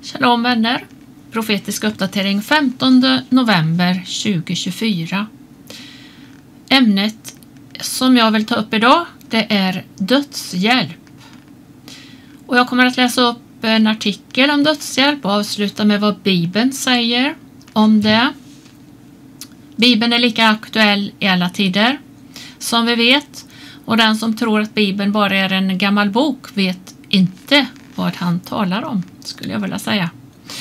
Shalom vänner, profetisk uppdatering 15 november 2024. Ämnet som jag vill ta upp idag, det är dödshjälp. Och jag kommer att läsa upp en artikel om dödshjälp och avsluta med vad Bibeln säger om det. Bibeln är lika aktuell i alla tider, som vi vet. Och den som tror att Bibeln bara är en gammal bok vet inte vad han talar om, skulle jag vilja säga.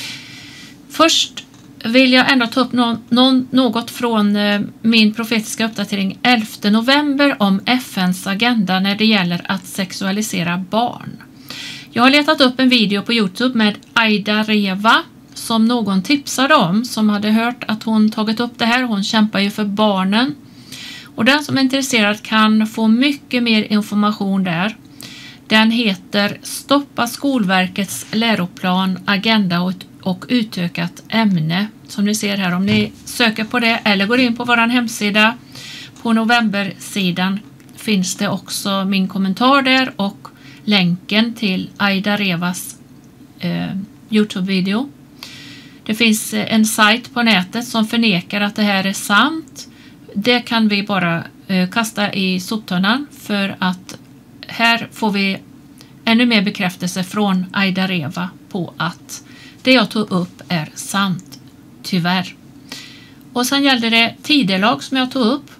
Först vill jag ändå ta upp något från min profetiska uppdatering 11 november om FNs agenda när det gäller att sexualisera barn. Jag har letat upp en video på YouTube med Aida Reva som någon tipsade om, som hade hört att hon tagit upp det här. Hon kämpar ju för barnen. Och den som är intresserad kan få mycket mer information där. Den heter Stoppa Skolverkets läroplan, agenda och utökat ämne. Som ni ser här, om ni söker på det eller går in på vår hemsida. På novembersidan finns det också min kommentar där och länken till Aida Revas YouTube-video. Det finns en sajt på nätet som förnekar att det här är sant. Det kan vi bara kasta i soptunnan, för att här får vi ännu mer bekräftelse från Aida Reva på att det jag tog upp är sant, tyvärr. Och sen gällde det tidelag som jag tog upp.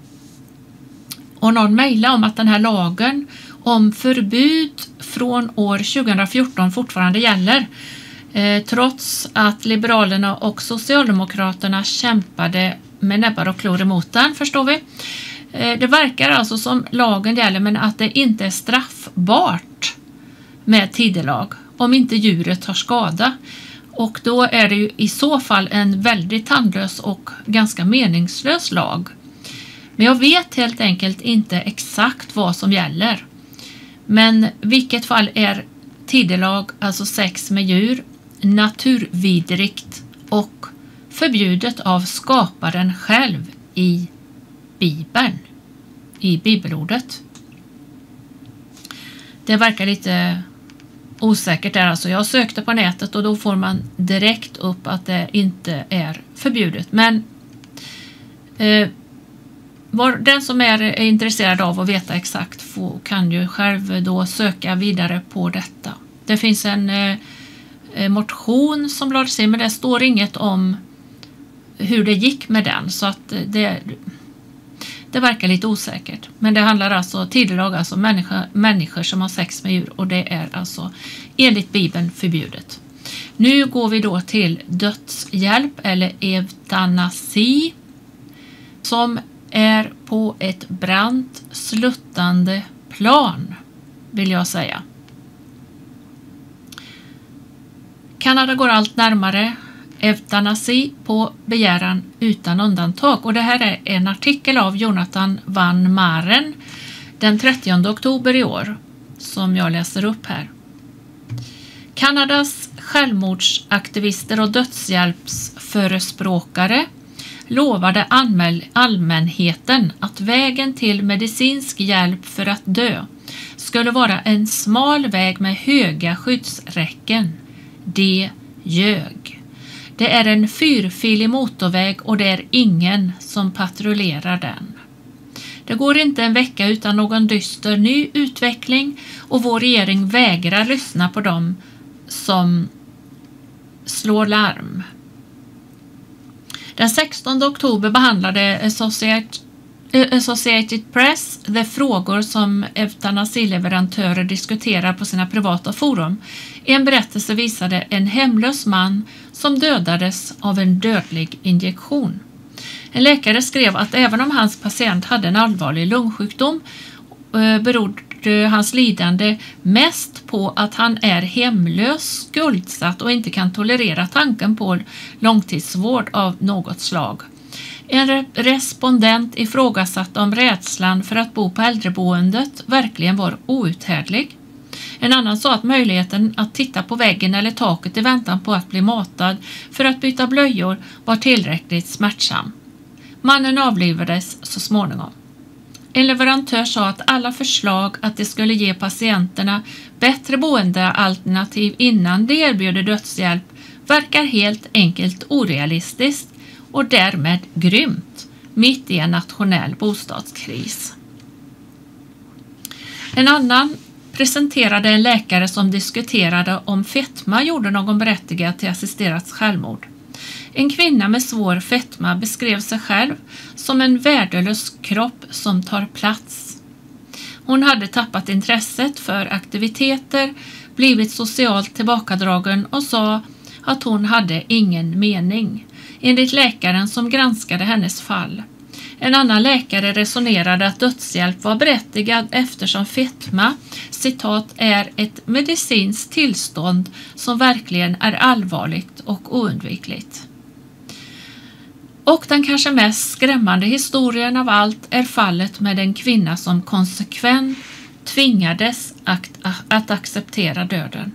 Och någon mejlade om att den här lagen om förbud från år 2014 fortfarande gäller. Trots att Liberalerna och Socialdemokraterna kämpade med näbbar och klor emot den, förstår vi. Det verkar alltså som lagen gäller, men att det inte är straffbart med tidelag om inte djuret tar skada. Och då är det ju i så fall en väldigt tandlös och ganska meningslös lag. Men jag vet helt enkelt inte exakt vad som gäller. Men vilket fall är tidelag, alltså sex med djur, naturvidrigt och förbjudet av skaparen själv i Bibeln, i bibelordet. Det verkar lite osäkert där. Alltså jag sökte på nätet och då får man direkt upp att det inte är förbjudet. Men den som är intresserad av att veta exakt kan ju själv då söka vidare på detta. Det finns en motion som lades in, men det står inget om hur det gick med den, så att det verkar lite osäkert. Men det handlar alltså tidelag, alltså människor som har sex med djur, och det är alltså enligt Bibeln förbjudet. Nu går vi då till dödshjälp eller eutanasi, som är på ett brant sluttande plan, vill jag säga. Kanada går allt närmare eutanasi på begäran utan undantag. Och det här är en artikel av Jonathan van Maren den 30 oktober i år som jag läser upp här. Kanadas självmordsaktivister och dödshjälpsförespråkare lovade allmänheten att vägen till medicinsk hjälp för att dö skulle vara en smal väg med höga skyddsräcken. De ljög. Det är en 4-filig motorväg och det är ingen som patrullerar den. Det går inte en vecka utan någon dyster ny utveckling, och vår regering vägrar lyssna på dem som slår larm. Den 16 oktober behandlade Associated Press de frågor som eutanasileverantörer diskuterar på sina privata forum. En berättelse visade en hemlös man som dödades av en dödlig injektion. En läkare skrev att även om hans patient hade en allvarlig lungsjukdom berodde hans lidande mest på att han är hemlös, skuldsatt och inte kan tolerera tanken på långtidsvård av något slag. En respondent ifrågasatte om rädslan för att bo på äldreboendet verkligen var outhärdlig. En annan sa att möjligheten att titta på väggen eller taket i väntan på att bli matad för att byta blöjor var tillräckligt smärtsam. Mannen avlivades så småningom. En leverantör sa att alla förslag att det skulle ge patienterna bättre boendealternativ innan de erbjuder dödshjälp verkar helt enkelt orealistiskt och därmed grymt mitt i en nationell bostadskris. En annan presenterade en läkare som diskuterade om fetma gjorde någon berättigad till assisterat självmord. En kvinna med svår fetma beskrev sig själv som en värdelös kropp som tar plats. Hon hade tappat intresset för aktiviteter, blivit socialt tillbakadragen och sa att hon hade ingen mening, enligt läkaren som granskade hennes fall. En annan läkare resonerade att dödshjälp var berättigad eftersom fetma, citat, är ett medicinskt tillstånd som verkligen är allvarligt och oundvikligt. Och den kanske mest skrämmande historien av allt är fallet med en kvinna som konsekvent tvingades att acceptera döden.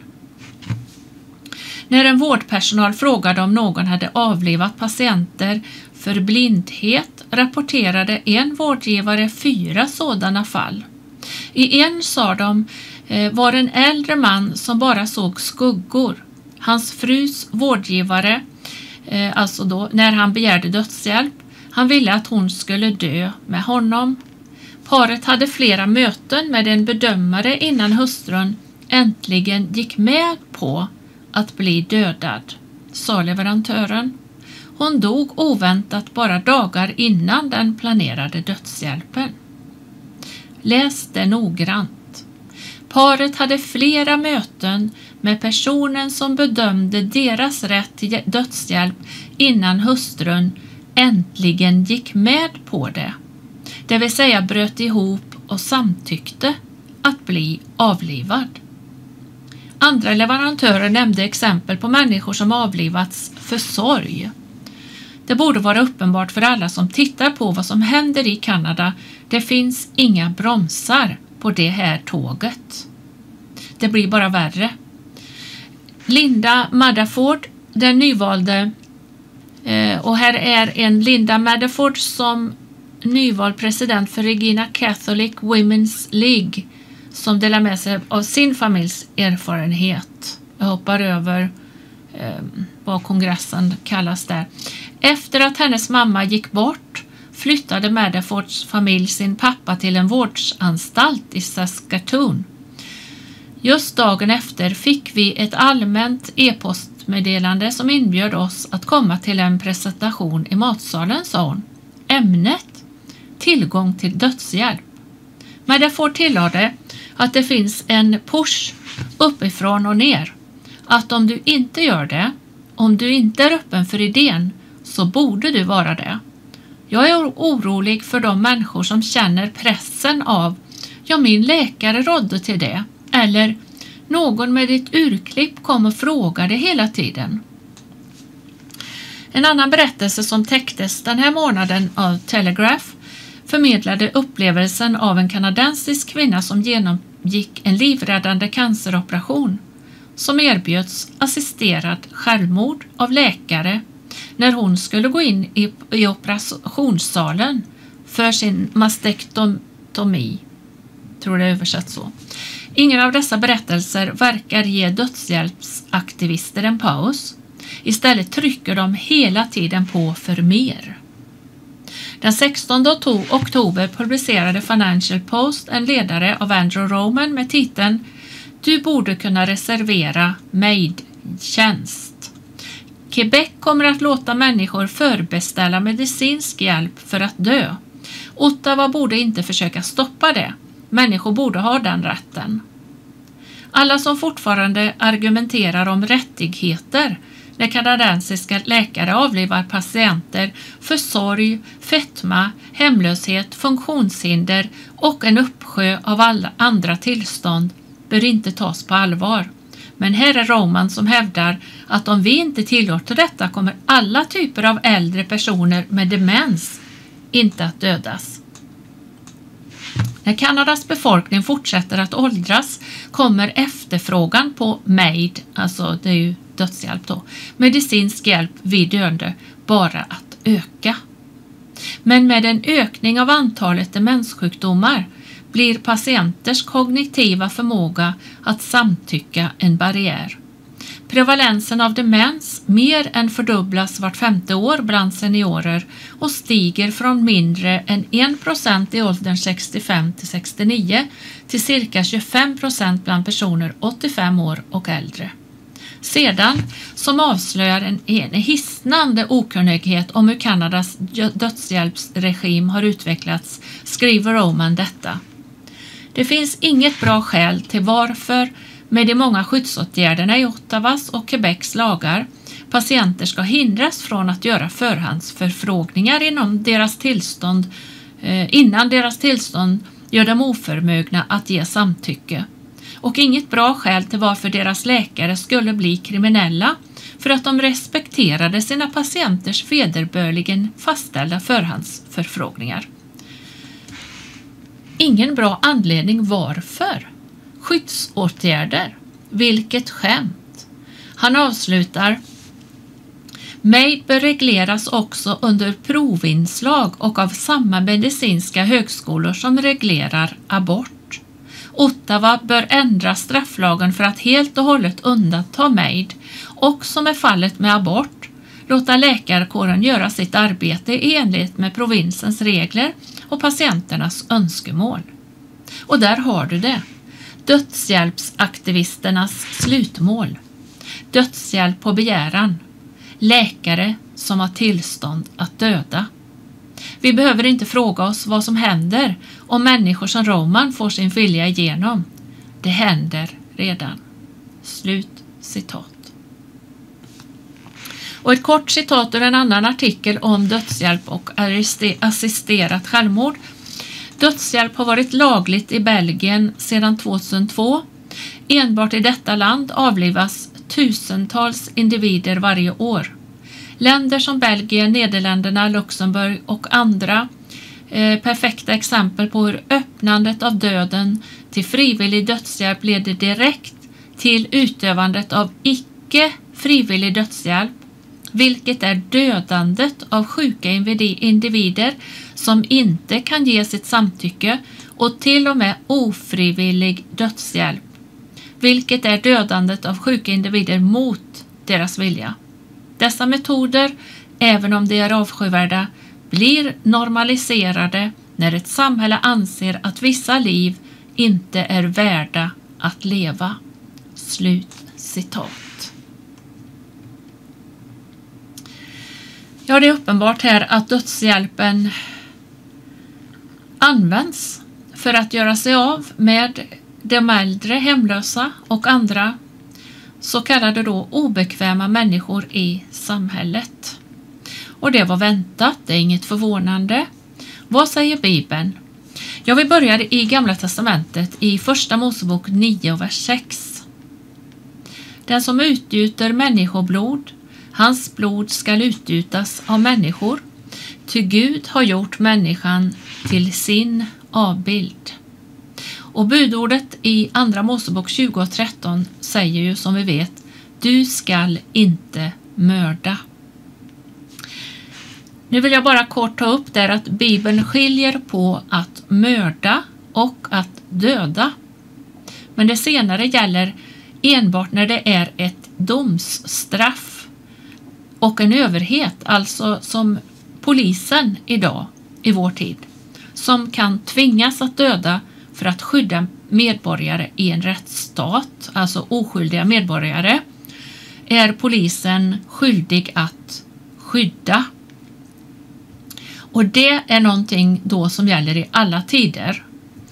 När en vårdpersonal frågade om någon hade avlivat patienter för blindhet rapporterade en vårdgivare 4 sådana fall. I en, sa de, var en äldre man som bara såg skuggor. Hans frus vårdgivare, alltså då när han begärde dödshjälp, han ville att hon skulle dö med honom. Paret hade flera möten med en bedömare innan hustrun äntligen gick med på att bli dödad, sa leverantören. Hon dog oväntat bara dagar innan den planerade dödshjälpen. Läs det noggrant. Paret hade flera möten med personen som bedömde deras rätt till dödshjälp innan hustrun äntligen gick med på det. Det vill säga bröt ihop och samtyckte att bli avlivad. Andra leverantörer nämnde exempel på människor som avlivats för sorg. Det borde vara uppenbart för alla som tittar på vad som händer i Kanada. Det finns inga bromsar på det här tåget. Det blir bara värre. Linda Maddaford, den nyvalde, och här är en Linda Maddaford som nyvald president för Regina Catholic Women's League, som delar med sig av sin familjs erfarenhet. Jag hoppar över vad kongressen kallas där. Efter att hennes mamma gick bort flyttade Maddafords familj sin pappa till en vårdsanstalt i Saskatoon. Just dagen efter fick vi ett allmänt e-postmeddelande som inbjöd oss att komma till en presentation i matsalen, sa hon. Ämnet: tillgång till dödshjälp. Maddaford tillade att det finns en push uppifrån och ner. Att om du inte gör det, om du inte är öppen för idén, så borde du vara det. Jag är orolig för de människor som känner pressen av, ja, min läkare rådde till det, eller någon med ett urklipp kom och frågade hela tiden. En annan berättelse som täcktes den här månaden av Telegraph förmedlade upplevelsen av en kanadensisk kvinna som genomgick en livräddande canceroperation som erbjöds assisterad självmord av läkare när hon skulle gå in i operationssalen för sin mastektomi. Tror det är översatt så. Ingen av dessa berättelser verkar ge dödshjälpsaktivister en paus. Istället trycker de hela tiden på för mer. Den 16 oktober publicerade Financial Post en ledare av Andrew Roman med titeln "Du borde kunna reservera MAID-tjänst". Quebec kommer att låta människor förbeställa medicinsk hjälp för att dö. Ottawa borde inte försöka stoppa det. Människor borde ha den rätten. Alla som fortfarande argumenterar om rättigheter när kanadensiska läkare avlivar patienter för sorg, fetma, hemlöshet, funktionshinder och en uppsjö av alla andra tillstånd bör inte tas på allvar. Men här är Roman som hävdar att om vi inte tillåter detta kommer alla typer av äldre personer med demens inte att dödas. När Kanadas befolkning fortsätter att åldras kommer efterfrågan på MAID, alltså det är ju dödshjälp då, medicinsk hjälp vid döende bara att öka. Men med en ökning av antalet demenssjukdomar blir patienters kognitiva förmåga att samtycka en barriär. Prevalensen av demens mer än fördubblas vart 5:e år bland seniorer och stiger från mindre än 1% i åldern 65 till 69 till cirka 25% bland personer 85 år och äldre. Sedan, som avslöjar en hisnande okunnighet om hur Kanadas dödshjälpsregim har utvecklats, skriver Roman detta. Det finns inget bra skäl till varför, med de många skyddsåtgärderna i Ottawas och Quebecs lagar, patienter ska hindras från att göra förhandsförfrågningar innan deras tillstånd gör dem oförmögna att ge samtycke. Och inget bra skäl till varför deras läkare skulle bli kriminella för att de respekterade sina patienters vederbörligen fastställda förhandsförfrågningar. Ingen bra anledning varför. Skyddsåtgärder. Vilket skämt. Han avslutar: MAID bör regleras också under provinslag och av samma medicinska högskolor som reglerar abort. Ottawa bör ändra strafflagen för att helt och hållet undanta MAID och, som är fallet med abort, låta läkarkåren göra sitt arbete i enlighet med provinsens regler och patienternas önskemål. Och där har du det. Dödshjälpsaktivisternas slutmål. Dödshjälp på begäran. Läkare som har tillstånd att döda. Vi behöver inte fråga oss vad som händer om människor som Roman får sin vilja igenom. Det händer redan. Slut citat. Och ett kort citat ur en annan artikel om dödshjälp och assisterat självmord. Dödshjälp har varit lagligt i Belgien sedan 2002. Enbart i detta land avlivas tusentals individer varje år. Länder som Belgien, Nederländerna, Luxemburg och andra perfekta exempel på hur öppnandet av döden till frivillig dödshjälp leder direkt till utövandet av icke frivillig dödshjälp, vilket är dödandet av sjuka individer som inte kan ge sitt samtycke, och till och med ofrivillig dödshjälp, vilket är dödandet av sjuka individer mot deras vilja. Dessa metoder, även om de är avskyvärda, blir normaliserade när ett samhälle anser att vissa liv inte är värda att leva. Slut citat. Ja, det är uppenbart här att dödshjälpen används för att göra sig av med de äldre, hemlösa och andra så kallade då obekväma människor i samhället. Och det var väntat, det är inget förvånande. Vad säger Bibeln? Ja, vi börjar i Gamla testamentet i Första Mosebok 9 vers 6. Den som utgjuter människoblod, hans blod skall utgjutas av människor, ty Gud har gjort människan till sin avbild. Och budordet i Andra Mosebok 20:13 säger ju, som vi vet, du skall inte mörda. Nu vill jag bara kort ta upp där att Bibeln skiljer på att mörda och att döda. Men det senare gäller enbart när det är ett domsstraff och en överhet, alltså som polisen idag i vår tid, som kan tvingas att döda för att skydda medborgare i en rättsstat, alltså oskyldiga medborgare, är polisen skyldig att skydda. Och det är någonting då som gäller i alla tider.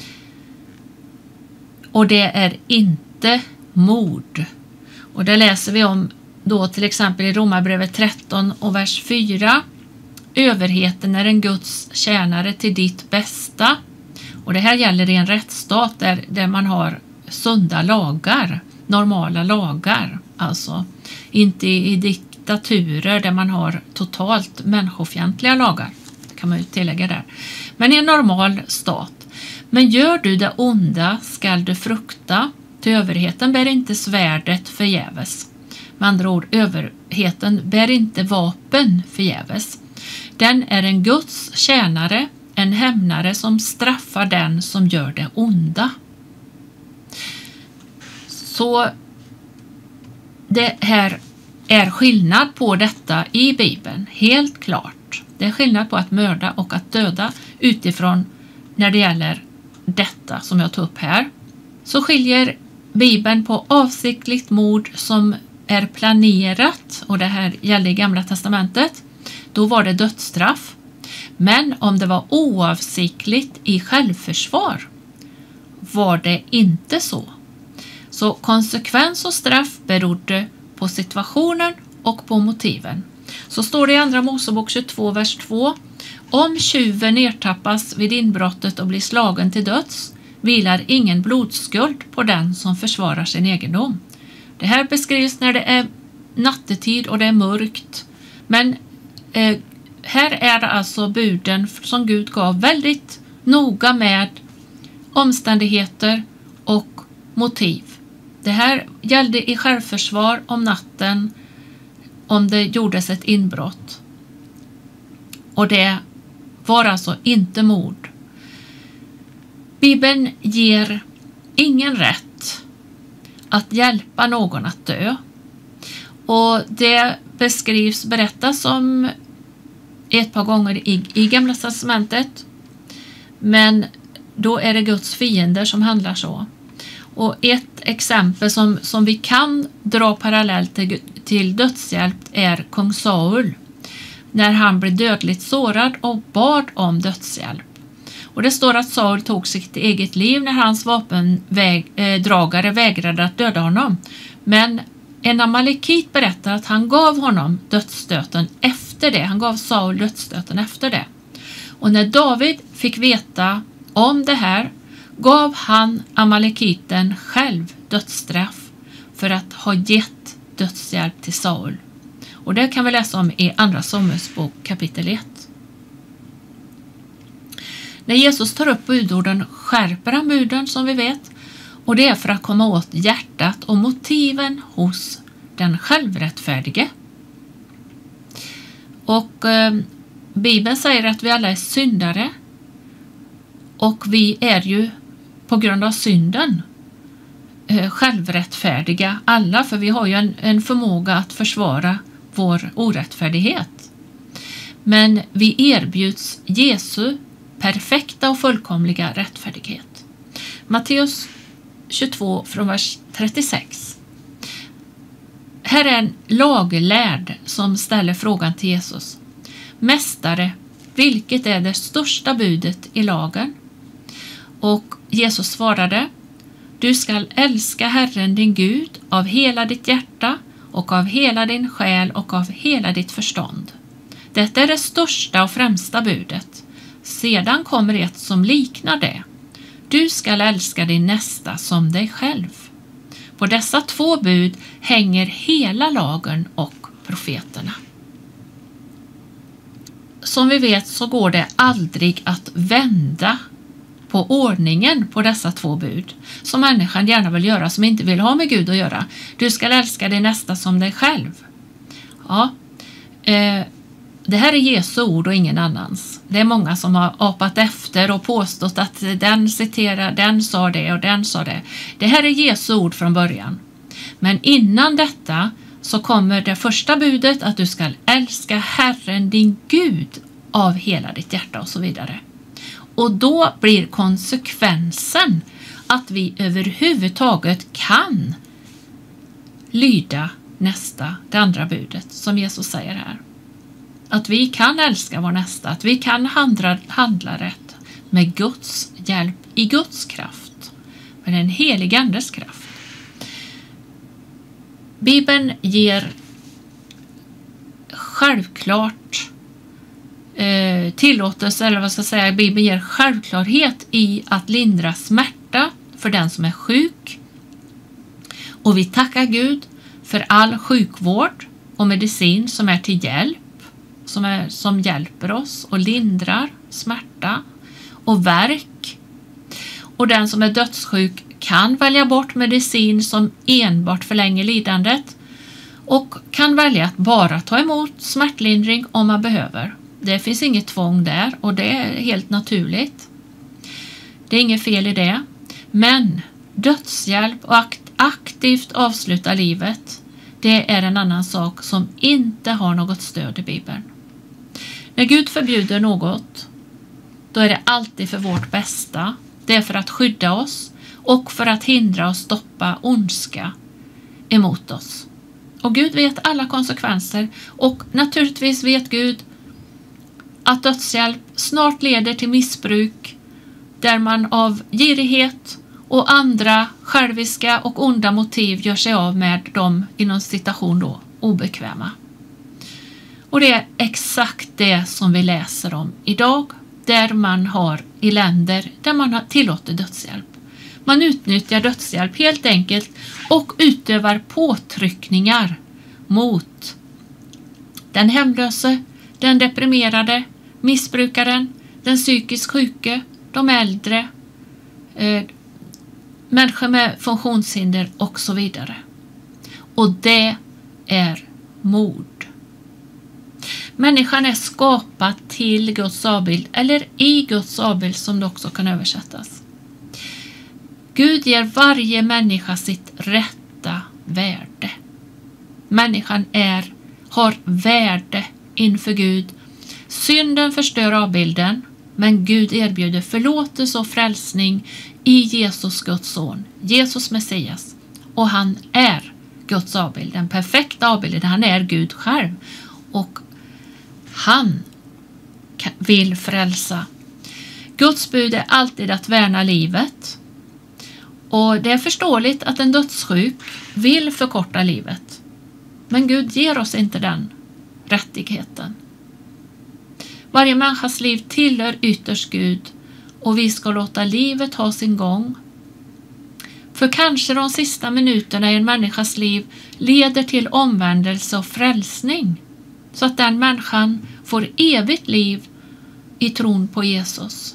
Och det är inte mord. Och det läser vi om då till exempel i Romarbrevet 13 och vers 4. Överheten är en Guds tjänare till ditt bästa. Och det här gäller i en rättsstat där man har sunda lagar, normala lagar. Alltså inte i diktaturer där man har totalt människofientliga lagar. Det kan man ju tillägga där. Men i en normal stat. Men gör du det onda skall du frukta. Till överheten bär inte svärdet förgäves. Med andra ord, överheten bär inte vapen förgäves. Den är en Guds tjänare, en hämnare som straffar den som gör det onda. Så det här är skillnad på detta i Bibeln, helt klart. Det är skillnad på att mörda och att döda utifrån när det gäller detta som jag tog upp här. Så skiljer Bibeln på avsiktligt mord som är planerat, och det här gällde i Gamla testamentet. Då var det dödsstraff. Men om det var oavsiktligt i självförsvar var det inte så. Så konsekvens och straff berodde på situationen och på motiven. Så står det i Andra Mosebok 22, vers 2. Om tjuven ertappas vid inbrottet och blir slagen till döds, vilar ingen blodskuld på den som försvarar sin egendom. Det här beskrivs när det är nattetid och det är mörkt. Men här är det alltså buden som Gud gav väldigt noga med omständigheter och motiv. Det här gällde i självförsvar om natten om det gjordes ett inbrott. Och det var alltså inte mord. Bibeln ger ingen rätt att hjälpa någon att dö. Och det berättas om ett par gånger i Gamla testamentet. Men då är det Guds fiender som handlar så. Och ett exempel som vi kan dra parallellt till dödshjälp är kung Saul. När han blev dödligt sårad och bad om dödshjälp. Och det står att Saul tog sitt eget liv när hans vapendragare vägrade att döda honom. Men en amalekit berättar att han gav honom dödsstöten efter det. Han gav Saul dödsstöten efter det. Och när David fick veta om det här gav han amalekiten själv dödsstraff för att ha gett dödshjälp till Saul. Och det kan vi läsa om i Andra Samuelsbok kapitel 1. När Jesus tar upp budorden skärper han buden som vi vet, och det är för att komma åt hjärtat och motiven hos den självrättfärdige. Och Bibeln säger att vi alla är syndare, och vi är ju på grund av synden självrättfärdiga alla, för vi har ju en förmåga att försvara vår orättfärdighet. Men vi erbjuds Jesu perfekta och fullkomliga rättfärdighet. Matteus 22 från vers 36. Här är en laglärd som ställer frågan till Jesus. Mästare, vilket är det största budet i lagen? Och Jesus svarade, du skall älska Herren din Gud av hela ditt hjärta och av hela din själ och av hela ditt förstånd. Detta är det största och främsta budet. Sedan kommer ett som liknar det. Du skall älska din nästa som dig själv. På dessa två bud hänger hela lagen och profeterna. Som vi vet så går det aldrig att vända på ordningen på dessa två bud som människan gärna vill göra, som inte vill ha med Gud att göra. Du ska älska din nästa som dig själv. Ja, det här är Jesu ord och ingen annans. Det är många som har apat efter och påstått att den citerar, den sa det och den sa det. Det här är Jesu ord från början. Men innan detta så kommer det första budet att du ska älska Herren din Gud av hela ditt hjärta och så vidare. Och då blir konsekvensen att vi överhuvudtaget kan lyda det andra budet som Jesus säger här. Att vi kan älska vår nästa, att vi kan handla rätt med Guds hjälp i Guds kraft, med den helige Andes kraft. Bibeln ger självklart tillåtelse, eller vad ska jag säga, Bibeln ger självklarhet i att lindra smärta för den som är sjuk. Och vi tackar Gud för all sjukvård och medicin som är till hjälp, som hjälper oss och lindrar smärta och värk. Och den som är dödssjuk kan välja bort medicin som enbart förlänger lidandet och kan välja att bara ta emot smärtlindring om man behöver. Det finns inget tvång där och det är helt naturligt. Det är inget fel i det. Men dödshjälp och aktivt avsluta livet, det är en annan sak som inte har något stöd i Bibeln. När Gud förbjuder något, då är det alltid för vårt bästa. Det är för att skydda oss och för att hindra och stoppa ondska emot oss. Och Gud vet alla konsekvenser, och naturligtvis vet Gud att dödshjälp snart leder till missbruk där man av girighet och andra själviska och onda motiv gör sig av med dem inom citation då obekväma. Och det är exakt det som vi läser om idag, där man har i länder där man har tillåtit dödshjälp. Man utnyttjar dödshjälp helt enkelt och utövar påtryckningar mot den hemlöse, den deprimerade, missbrukaren, den psykiskt sjuke, de äldre, människor med funktionshinder och så vidare. Och det är mord. Människan är skapad till Guds avbild, eller i Guds avbild som det också kan översättas. Gud ger varje människa sitt rätta värde. Människan har värde inför Gud. Synden förstör avbilden, men Gud erbjuder förlåtelse och frälsning i Jesus, Guds son, Jesus Messias. Och han är Guds avbild, den perfekta avbilden. Han är Gud själv. Och han vill frälsa. Guds bud är alltid att värna livet. Och det är förståeligt att en dödssjuk vill förkorta livet. Men Gud ger oss inte den rättigheten. Varje människas liv tillhör ytterst Gud, och vi ska låta livet ha sin gång. För kanske de sista minuterna i en människas liv leder till omvändelse och frälsning, så att den människan får evigt liv i tron på Jesus.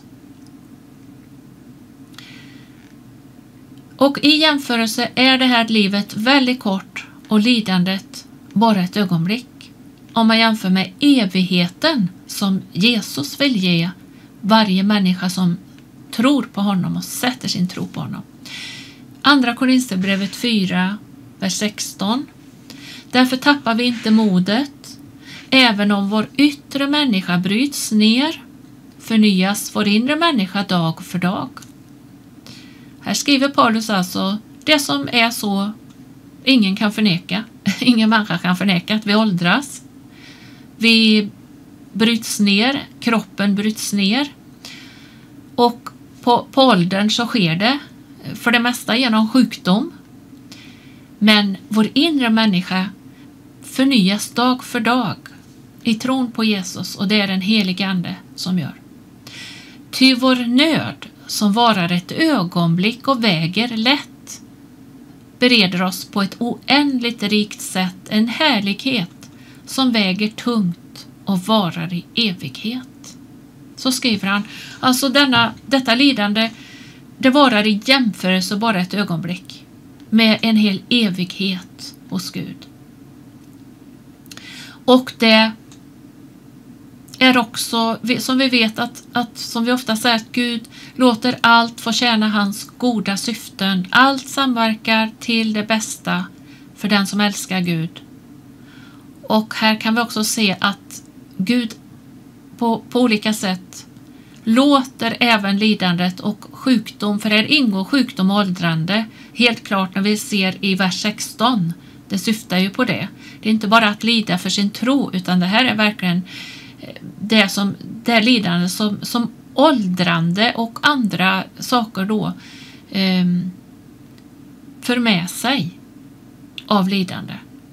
Och i jämförelse är det här livet väldigt kort och lidandet bara ett ögonblick. Om man jämför med evigheten som Jesus vill ge varje människa som tror på honom och sätter sin tro på honom. Andra Korinthierbrevet 4, vers 16. Därför tappar vi inte modet, även om vår yttre människa bryts ner, förnyas vår inre människa dag för dag. Här skriver Paulus alltså det som är så ingen kan förneka. Ingen människa kan förneka att vi åldras. Vi bryts ner, kroppen bryts ner. Och på åldern så sker det för det mesta genom sjukdom. Men vår inre människa förnyas dag för dag i tron på Jesus, och det är den helige Ande som gör. Ty vår nöd som varar ett ögonblick och väger lätt bereder oss på ett oändligt rikt sätt en härlighet som väger tungt och varar i evighet. Så skriver han. Alltså detta lidande, det varar i jämförelse bara ett ögonblick med en hel evighet hos Gud. Och det är också, som vi vet att som vi ofta säger, att Gud låter allt få tjäna hans goda syften. Allt samverkar till det bästa för den som älskar Gud. Och här kan vi också se att Gud på olika sätt låter även lidandet och sjukdom, för här ingår sjukdom och åldrande helt klart när vi ser i vers 16. Det syftar ju på det. Det är inte bara att lida för sin tro, utan det här är verkligen det lidande som åldrande och andra saker då för med sig av lidande.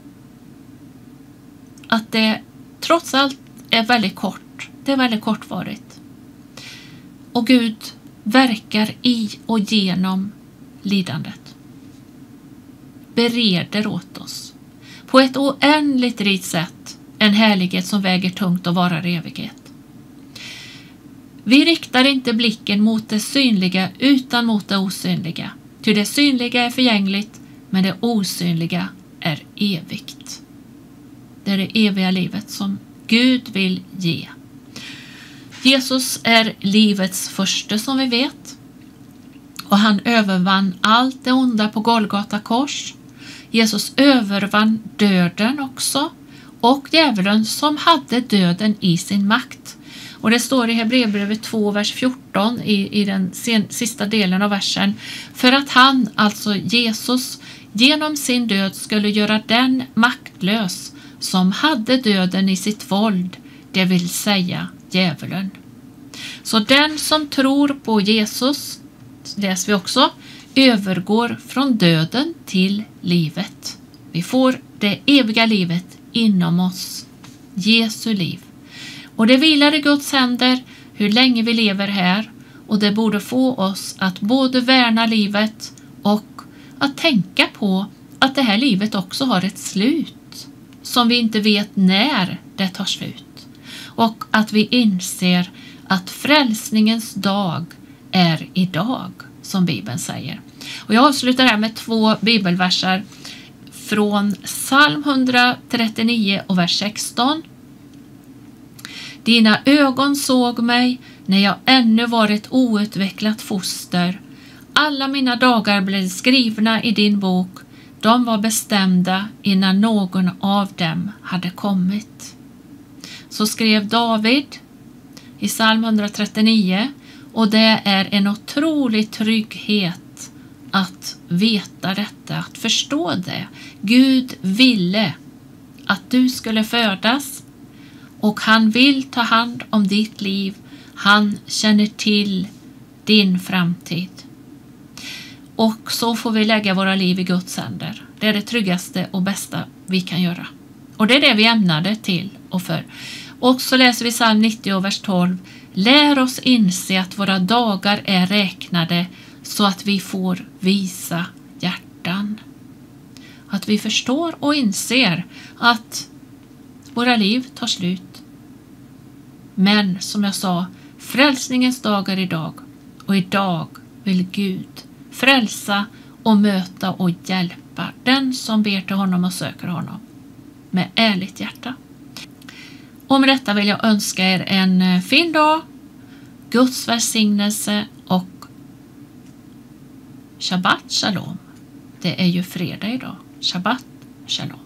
Att det trots allt är väldigt kort. Det är väldigt kortvarigt. Och Gud verkar i och genom lidandet. Bereder åt oss på ett oändligt rikt sätt en härlighet som väger tungt och varar i evighet. Vi riktar inte blicken mot det synliga utan mot det osynliga. Ty det synliga är förgängligt, men det osynliga är evigt. Det är det eviga livet som Gud vill ge. Jesus är livets första, som vi vet. Och han övervann allt det onda på Golgata kors. Jesus övervann döden också och djävulen som hade döden i sin makt. Och det står i Hebreerbrevet 2, vers 14 i den sista delen av versen. För att han, alltså Jesus, genom sin död skulle göra den maktlös som hade döden i sitt våld, det vill säga djävulen. Så den som tror på Jesus, läser vi också, övergår från döden till livet. Vi får det eviga livet inom oss, Jesu liv. Och det vilar i Guds händer hur länge vi lever här, och det borde få oss att både värna livet och att tänka på att det här livet också har ett slut som vi inte vet när det tar slut. Och att vi inser att frälsningens dag är idag, som Bibeln säger. Och jag avslutar här med 2 bibelversar från Psalm 139 och vers 16. Dina ögon såg mig när jag ännu var ett outvecklat foster. Alla mina dagar blev skrivna i din bok. De var bestämda innan någon av dem hade kommit. Så skrev David i Psalm 139, och det är en otrolig trygghet att veta detta, att förstå det. Gud ville att du skulle födas, och han vill ta hand om ditt liv. Han känner till din framtid. Och så får vi lägga våra liv i Guds händer. Det är det tryggaste och bästa vi kan göra. Och det är det vi ämnade till och för. Och så läser vi Psalm 90 vers 12. Lär oss inse att våra dagar är räknade så att vi får visa hjärtan. Att vi förstår och inser att våra liv tar slut. Men som jag sa, frälsningens dag är idag, och idag vill Gud frälsa och möta och hjälpa den som ber till honom och söker honom med ärligt hjärta. Och med detta vill jag önska er en fin dag, Guds välsignelse och Shabbat Shalom. Det är ju fredag idag. Shabbat Shalom.